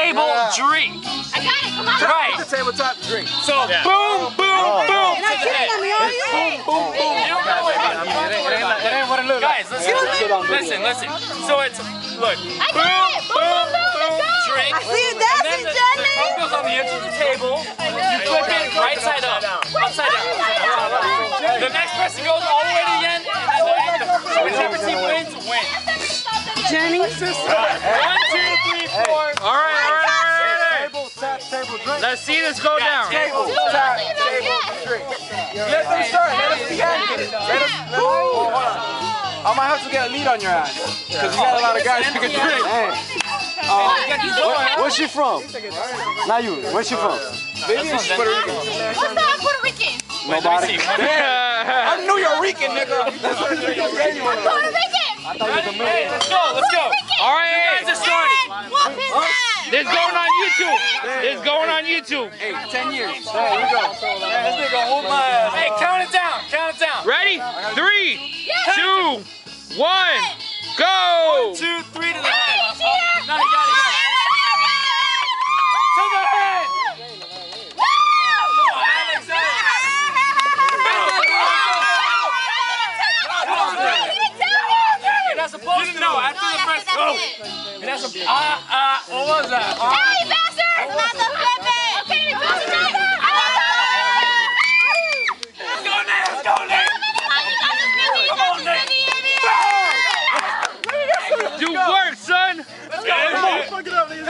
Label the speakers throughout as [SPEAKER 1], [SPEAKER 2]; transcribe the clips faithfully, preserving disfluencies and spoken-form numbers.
[SPEAKER 1] table drink.
[SPEAKER 2] I got it, come on.
[SPEAKER 1] Right.
[SPEAKER 3] It's a tabletop drink.
[SPEAKER 1] So
[SPEAKER 4] Yeah.
[SPEAKER 1] boom, boom,
[SPEAKER 3] Oh.
[SPEAKER 1] boom.
[SPEAKER 2] You're not
[SPEAKER 1] to the
[SPEAKER 2] kidding
[SPEAKER 1] head.
[SPEAKER 2] me, are you?
[SPEAKER 1] Boom, boom, boom. You don't know what it is. You don't know what it is.
[SPEAKER 4] It ain't what it looks like.
[SPEAKER 1] Guys, listen, listen, listen. So it's, look,
[SPEAKER 2] I
[SPEAKER 1] boom,
[SPEAKER 2] got it. Boom,
[SPEAKER 1] boom,
[SPEAKER 2] boom,
[SPEAKER 1] boom,
[SPEAKER 2] let's go.
[SPEAKER 1] drink.
[SPEAKER 2] I see you
[SPEAKER 1] And then
[SPEAKER 2] dancing,
[SPEAKER 1] the,
[SPEAKER 2] Jenny.
[SPEAKER 1] the cup goes on the edge of the table. You flip it right side up. Upside down. The next person goes all the way to the end, and then the, whichever team wins, wins.
[SPEAKER 2] Jenny.
[SPEAKER 1] One, two, three, four.
[SPEAKER 4] All right, all right, all right.
[SPEAKER 3] Table, tap, table drink.
[SPEAKER 4] Let's see this go down.
[SPEAKER 3] Table, tap, table drink. Let them start. Let us begin. Let us. Let us. I might have to get a lead on your ass. Because you got a lot of guys who can drink. Uh, where, where's she from? Not you. Where's she from? Maybe she's Puerto Rican.
[SPEAKER 2] What's that Puerto Rican?
[SPEAKER 3] Nobody.
[SPEAKER 4] Yeah.
[SPEAKER 3] I'm New York-Rican, nigga.
[SPEAKER 2] Puerto Rican.
[SPEAKER 3] I thought you was a
[SPEAKER 1] Hey, let's go, let's go.
[SPEAKER 4] All right,
[SPEAKER 1] You guys are starting.
[SPEAKER 2] What is that?
[SPEAKER 4] this going on YouTube. This going on YouTube.
[SPEAKER 3] Hey, ten years. There you go. Man, this nigga hold my ass.
[SPEAKER 1] Hey, count it down, count it down.
[SPEAKER 4] Ready? Three, two, one, go.
[SPEAKER 1] Two, three to the head. No, you got it, you got it. To the head. Come on, Alex, Alex. You're not supposed to know after the first go. You're not supposed to. Ah, ah, what was that? Ah.
[SPEAKER 2] Hey, bastard! Not the flip it! Okay, the flip it!
[SPEAKER 1] Let's go, Nate, let's go, Nate. Come on, Nate.
[SPEAKER 4] Do work, son.
[SPEAKER 1] Let's go, Nate.
[SPEAKER 3] Fuck it up, nigga.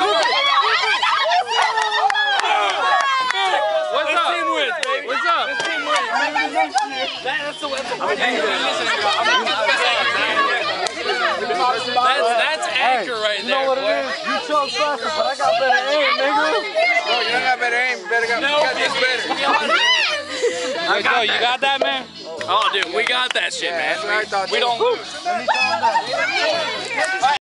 [SPEAKER 4] What's up?
[SPEAKER 1] Team wins, baby.
[SPEAKER 4] What's up?
[SPEAKER 1] Team wins. That, that's the way. Hey, listen, I'm That's that's anchor right
[SPEAKER 3] You
[SPEAKER 1] there.
[SPEAKER 3] know what it
[SPEAKER 1] boy.
[SPEAKER 3] is? You choke faster, but I got better aim, nigga. No, you don't got better aim. You better got,
[SPEAKER 1] No,
[SPEAKER 3] you got this better.
[SPEAKER 4] Hey, Joe, you got that, man?
[SPEAKER 1] Oh, dude, we got that shit, man.
[SPEAKER 3] That's what I thought
[SPEAKER 1] We
[SPEAKER 3] too.
[SPEAKER 1] don't lose.
[SPEAKER 3] Let me calm down.